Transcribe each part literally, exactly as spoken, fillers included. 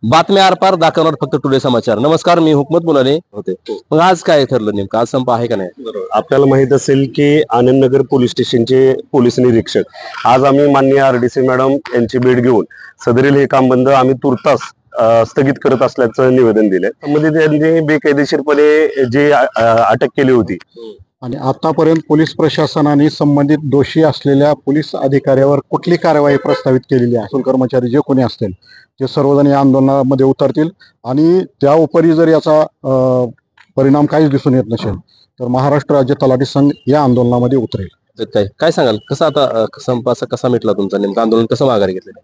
बातम्या आरपार दाखवणार फक्त टुडे समाचार. नमस्कार, मी हुकमत मुलाने होते. मग आज काय ठरलं नेमकं? आज संप आहे का नाही? बरोबर. आपल्याला माहित असेल की आनंदनगर पोलीस स्टेशनचे पोलीस निरीक्षक आज आम्ही माननीय आरडीसी मॅडम यांची भेट घेऊन सदरील हे काम बंद आम्ही तुर्तास अ, स्थगित करत असल्याचं निवेदन दिलंय. त्यामध्ये त्यांनी बेकायदेशीरपणे जे अ, अटक केली होती आणि आतापर्यंत पोलीस प्रशासनाने संबंधित दोषी असलेल्या पोलीस अधिकाऱ्यावर कुठली कारवाई प्रस्तावित केलेली आहे? महसूल कर्मचारी जे कोणी असतील ते सर्वजण या आंदोलनामध्ये उतरतील आणि त्या उपरी जर याचा अ, परिणाम काहीच दिसून येत नसेल तर महाराष्ट्र राज्य तलाठी संघ या आंदोलनामध्ये उतरेल. तर काय काय सांगाल? कसं आता अ, संप असा कसा मिटला तुमचा? नेमकं आंदोलन कसं माघारी घेतलं?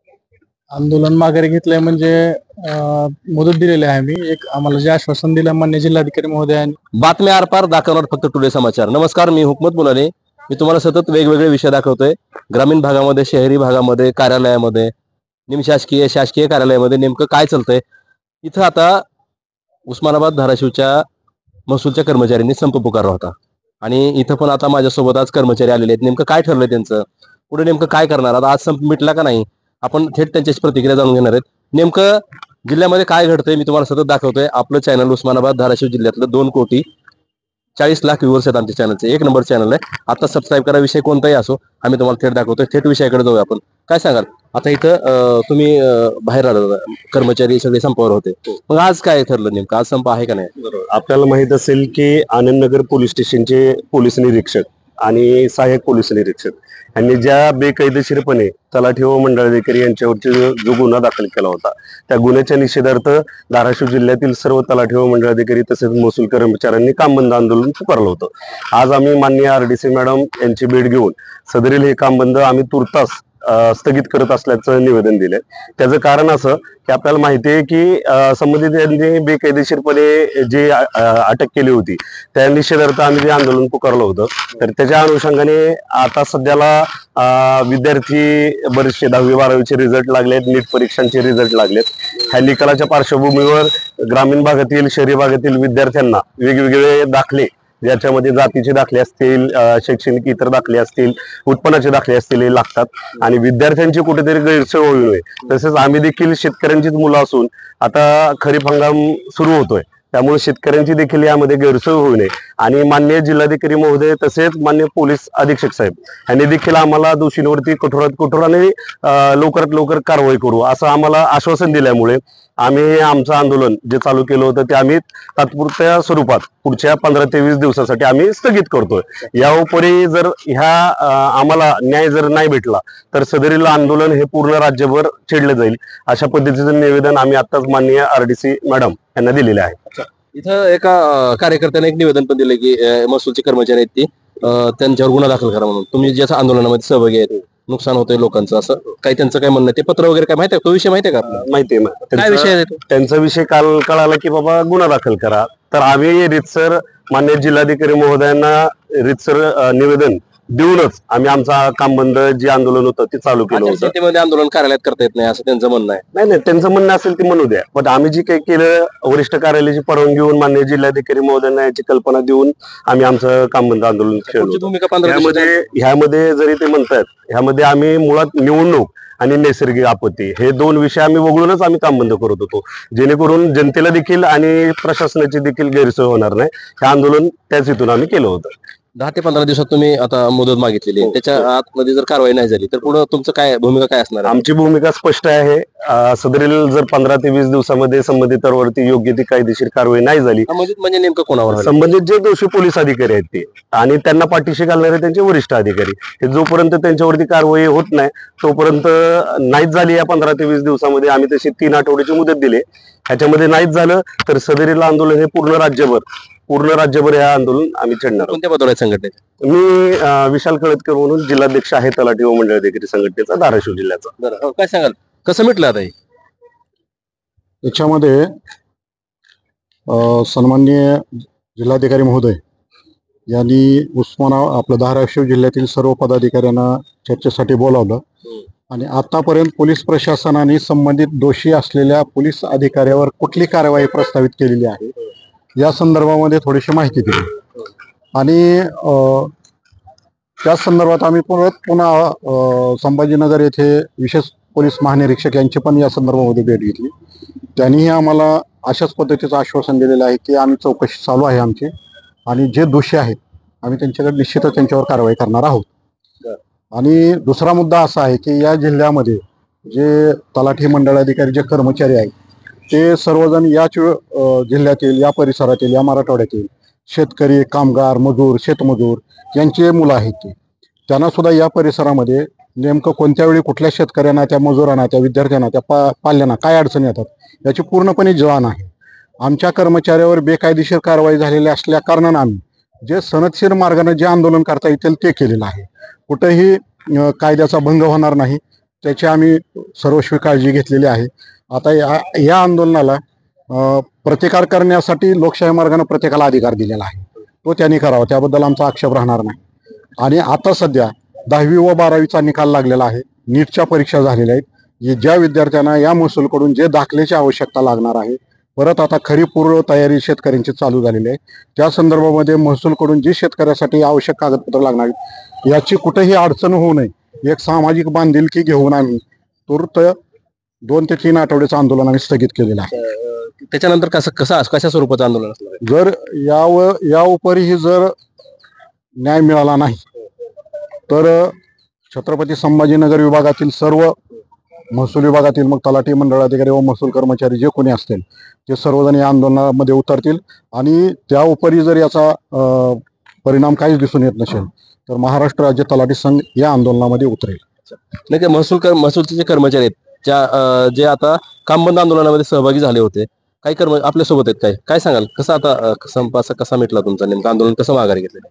आंदोलन माघारी घेतलंय म्हणजे अं, मुदत दिलेली आहे. आम्ही एक आम्हाला जे आश्वासन दिलं मान्य जिल्हाधिकारी महोदयांनी. बातम्या आरपार दाखवणार फक्त टुडे समाचार. नमस्कार, मी हुकमत मुलाने. मी तुम्हाला सतत वेगवेगळे विषय दाखवतोय. ग्रामीण भागामध्ये, शहरी भागामध्ये, कार्यालयामध्ये, निमशासकीय शासकीय कार्यालयामध्ये नेमकं काय चालतंय. इथं आता उस्मानाबाद धाराशिवच्या महसूलच्या कर्मचाऱ्यांनी संप पुकारला होता आणि इथं पण आता माझ्यासोबत आज कर्मचारी आलेले आहेत. नेमकं काय ठरलंय त्यांचं? पुढे नेमकं काय करणार? आता आज संप मिटला का नाही? आपण थेट त्यांच्याशी प्रतिक्रिया जाणून घेणार आहेत. नेमकं जिल्ह्यामध्ये काय घडतंय मी तुम्हाला सतत दाखवतोय. आपलं चॅनल उस्मानाबाद धाराशिव जिल्ह्यातलं दोन कोटी चाळीस लाख व्ह्यूअर्स आहेत आमच्या चॅनलचे. एक नंबर चॅनल आहे. आता सबस्क्राईब करा. विषय कोणताही असो आम्ही तुम्हाला थेट दाखवतोय. थेट विषयाकडे जाऊया आपण. काय सांगाल? आता इथं अं, तुम्ही अं, बाहेर आला, कर्मचारी सगळे संपावर होते. मग आज काय ठरलं नेमकं? आज संप आहे का नाही? बरोबर. आपल्याला माहित असेल की आनंदनगर पोलीस स्टेशनचे पोलीस निरीक्षक आणि सहाय्यक पोलीस निरीक्षक यांनी ज्या बेकायदेशीरपणे तलाठी व मंडळाधिकारी यांच्यावरती जो जो गुन्हा दाखल केला होता त्या गुन्ह्याच्या निषेधार्थ धाराशिव जिल्ह्यातील सर्व तलाठी व मंडळाधिकारी तसेच महसूल कर्मचाऱ्यांनी काम बंद आंदोलन पुकारलं होतं. आज आम्ही माननीय आरडीसी मॅडम यांची भेट घेऊन सदरील हे काम बंद आम्ही तुर्तास अ, स्थगित करत असल्याचं निवेदन दिलंय. त्याचं कारण असं की आपल्याला माहिती आहे की अ, संबंधित यांनी बेकायदेशीरपणे जे अ, अटक केली होती त्या निषेधार्थ आम्ही जे आंदोलन पुकारलं होतं तर त्याच्या अनुषंगाने आता सध्याला अ, विद्यार्थी बरेचसे दहावी बारावीचे रिझल्ट लागलेत, नीट परीक्षांचे रिझल्ट लागलेत. ह्या निकालाच्या पार्श्वभूमीवर ग्रामीण भागातील शहरी भागातील विद्यार्थ्यांना वेगवेगळे दाखले ज्याच्यामध्ये जातीचे दाखले असतील, शैक्षणिक इतर दाखले असतील, उत्पन्नाचे दाखले असतील हे लागतात आणि विद्यार्थ्यांची कुठेतरी गैरसोय होऊ नये. तसेच आम्ही देखील शेतकऱ्यांचीच मुलं असून आता खरीप हंगाम सुरू होतोय त्यामुळे शेतकऱ्यांची देखील यामध्ये गैरसोय होऊ नये आणि मान्य जिल्हाधिकारी महोदय तसेच मान्य पोलीस अधीक्षक साहेब यांनी देखील आम्हाला दोषींवरती कठोरात कठोराने लवकरात लवकर कारवाई करू असं आम्हाला आश्वासन दिल्यामुळे आम्ही आमचं आंदोलन जे चालू केलं होतं ते आम्ही तात्पुरत्या स्वरूपात पुढच्या पंधरा ते वीस दिवसासाठी आम्ही स्थगित करतोय. या उपरी जर ह्या आम्हाला न्याय जर नाही भेटला तर सदरील आंदोलन हे पूर्ण राज्यभर छेडलं जाईल अशा पद्धतीचं निवेदन आम्ही आताच माननीय आरडीसी मॅडम यांना दिलेले आहे. इथं एका अं, कार्यकर्त्याने एक निवेदन पण दिलं की अं, महसूलचे कर्मचारी आहेत ते अं, त्यांच्यावर गुन्हा दाखल करा म्हणून. तुम्ही ज्याच्या आंदोलनामध्ये सहभागी आहेत, नुकसान होतंय लोकांचं, असं काही त्यांचं काय म्हणणं आहे? ते पत्र वगैरे काय माहिती आहे? तो विषय माहिती आहे का आपल्याला? माहितीये काय त्यांचा- विषय आहे तो? त्यांचा विषय काल कळाला की बाबा गुन्हा दाखल करा तर आम्ही रितसर मान्य जिल्हाधिकारी महोदयांना रितसर अ, निवेदन देऊनच आम्ही आमचा काम बंद जे आंदोलन होतं ते चालू केलं होतं. आचारसंहितेमध्ये आंदोलन कार्यालयात करता येत नाही असं त्यांचं म्हणणं आहे. नाही नाही त्यांचं म्हणणं असेल ते म्हणू द्या पण आम्ही जे काही केलं वरिष्ठ कार्यालयाची परवानगी घेऊन मान्य जिल्हाधिकारी महोदयांना याची कल्पना देऊन आम्ही आमचं काम बंद आंदोलन केलं तुमची होतं. भूमिका पंधरा ह्यामध्ये ह्यामध्ये जरी ते म्हणतात ह्यामध्ये आम्ही मुळात निवडणूक आणि नैसर्गिक आपत्ती हे दोन विषय आम्ही वगळूनच आम्ही काम बंद करत होतो जेणेकरून जनतेला देखील आणि प्रशासनाची देखील गैरसोय होणार नाही. हे आंदोलन त्याच हेतून आम्ही केलं होतं. दहा ते पंधरा दिवसात तुम्ही आता मुदत मागितलेली आहे. हो, त्याच्या हो. आतमध्ये जर कारवाई नाही झाली तर पुढे तुमचं काय भूमिका काय असणार आहे? आमची भूमिका स्पष्ट आहे. अं, सदरील जर पंधरा ते वीस दिवसामध्ये संबंधितांवरती योग्य ती कायदेशीर कारवाई नाही झाली संबंधित म्हणजे नेमकं कोणावर आहे? संबंधित जे दोषी पोलीस अधिकारी आहेत ते आणि त्यांना पाठीशी घालणारे त्यांचे वरिष्ठ अधिकारी हे जोपर्यंत त्यांच्यावरती कारवाई होत नाही तोपर्यंत नाहीच झाली या पंधरा ते वीस दिवसामध्ये आम्ही तशी तीन आठवड्याची मुदत दिली. ह्याच्यामध्ये नाहीच झालं तर सदरील आंदोलन हे पूर्ण राज्यभर पूर्ण राज्यभर हे आंदोलन आम्ही छेडणार आहोत. कोणत्या पदावर आहे संघटनेत? मी अं, विशाल कळतकर म्हणून जिल्हाध्यक्ष आहे तलाठी व मंडळाधिकारी संघटनेचा धाराशिव जिल्ह्याचा. बरं, हो, काय सांगाल? कसं मिटलं आता हे? याच्यामध्ये अ, सन्माननीय जिल्हाधिकारी महोदय यांनी उस्माना आपलं धाराशिव जिल्ह्यातील सर्व पदाधिकाऱ्यांना चर्चेसाठी बोलावलं आणि आतापर्यंत पोलीस प्रशासनाने संबंधित दोषी असलेल्या पोलीस अधिकाऱ्यावर कुठली कारवाई प्रस्तावित केलेली आहे या संदर्भामध्ये थोडीशी माहिती दिली आणि अ, त्या संदर्भात आम्ही परत पुन्हा अ, संभाजीनगर येथे विशेष पोलीस महानिरीक्षक यांची पण या संदर्भामध्ये भेट घेतली. त्यांनीही आम्हाला अशाच पद्धतीचं आश्वासन दिलेलं आहे की आम्ही चौकशी चालू आहे आमची आणि जे दोषी आहेत आम्ही त्यांच्याकडे निश्चितच त्यांच्यावर कारवाई करणार आहोत. आणि दुसरा मुद्दा असा आहे की या जिल्ह्यामध्ये जे तलाठी मंडळाधिकारी जे कर्मचारी आहेत ते सर्वजण याच अ, जिल्ह्यातील या परिसरातील या मराठवाड्यातील शेतकरी, कामगार, मजूर, शेतमजूर यांची मुलं आहेत. ते त्यांना सुद्धा या परिसरामध्ये नेमकं कोणत्या वेळी कुठल्या शेतकऱ्यांना, त्या मजुरांना, त्या विद्यार्थ्यांना, त्या पा पाल्यांना काय अडचणी येतात याची पूर्णपणे जाण आहे. आमच्या कर्मचाऱ्यावर बेकायदेशीर कारवाई झालेली असल्या कारणानं आम्ही जे सनदशीर मार्गाने जे आंदोलन करता येतील ते केलेलं आहे. कुठेही अ, कायद्याचा भंग होणार नाही त्याची आम्ही सर्वस्वी काळजी घेतलेली आहे. आता या या आंदोलनाला अ, प्रतिकार करण्यासाठी लोकशाही मार्गाने प्रत्येकाला अधिकार दिलेला आहे, तो त्यांनी करावा, त्याबद्दल आमचा आक्षेप राहणार नाही. आणि आता सध्या दहावी व बारावीचा निकाल लागलेला आहे, नीटच्या परीक्षा झालेल्या आहेत. जे ज्या विद्यार्थ्यांना या महसूलकडून जे दाखल्याची आवश्यकता लागणार आहे, परत आता खरी पूर्व तयारी शेतकऱ्यांची चालू झालेली आहे. त्या संदर्भामध्ये महसूलकडून जी शेतकऱ्यासाठी आवश्यक कागदपत्र लागणार आहेत याची कुठेही अडचण होऊ नये, एक सामाजिक बांधिलकी घेऊन आम्ही तूर्त दोन ते तीन आठवड्याचं आंदोलन आम्ही स्थगित केलेलं आहे. त्याच्यानंतर कसं कसं कशा स्वरूपाचं आंदोलन असणार आहे? जर यावर या उपरीही जर न्याय मिळाला नाही तर छत्रपती संभाजीनगर विभागातील सर्व महसूल विभागातील मग तलाठी मंडळाधिकारी व महसूल कर्मचारी जे कोणी असतील ते सर्वजण या आंदोलनामध्ये उतरतील. आणि त्या उपरी जर याचा अ, परिणाम काहीच दिसून येत नसेल तर महाराष्ट्र राज्य तलाठी संघ या आंदोलनामध्ये उतरेल. नाही, ते महसूल कर महसूलचे जे कर्मचारी आहेत ज्या अ, जे आता कामबंद आंदोलनामध्ये सहभागी झाले होते, काही कर्म आपल्या सोबत आहेत, काय काय सांगाल? कसं आता अ, संप असा कसा मिटला तुमचा, नेमकं आंदोलन कसं माघारी घेतलेलं?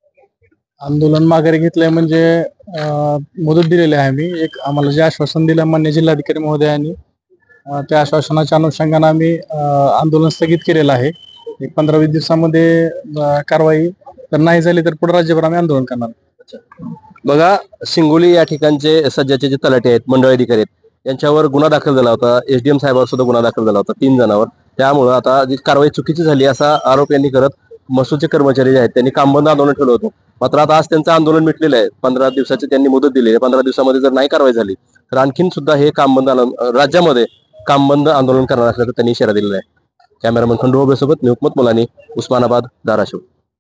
आंदोलन माघारी घेतलंय म्हणजे अं, मुदत दिलेली आहे. आम्ही एक आम्हाला जे आश्वासन दिलं मान्य जिल्हाधिकारी महोदयांनी अं, त्या आश्वासनाच्या अनुषंगाने आम्ही अं, आंदोलन स्थगित केलेलं आहे. एक पंधरा वीस दिवसामध्ये अं, कारवाई जर नाही झाली तर पुढे राज्यभर आम्ही आंदोलन करणार. बघा, शिंगोली या ठिकाणचे सध्याचे जे तलाठी आहेत, मंडळ अधिकारी आहेत, यांच्यावर गुन्हा दाखल झाला होता. एसडीएम साहेबांवर सुद्धा गुन्हा दाखल झाला होता तीन जणांवर. त्यामुळं आता जी कारवाई चुकीची झाली असा आरोप यांनी करत महसूलचे कर्मचारी जे आहेत त्यांनी कामबंद आंदोलन ठेवलं होतं. मात्र आता आज त्यांचं आंदोलन मिटलेलं आहे. पंधरा दिवसाची त्यांनी मुदत दिली आहे. पंधरा दिवसामध्ये जर नाही कारवाई झाली तर आणखीन सुद्धा हे कामबंद आंदोलन राज्यामध्ये कामबंद आंदोलन करणार असल्याचं त्यांनी इशारा दिलेला आहे. कॅमेरामन खंडू सोबत मी हुकमत मुलानी, उस्मानाबाद, धाराशिव.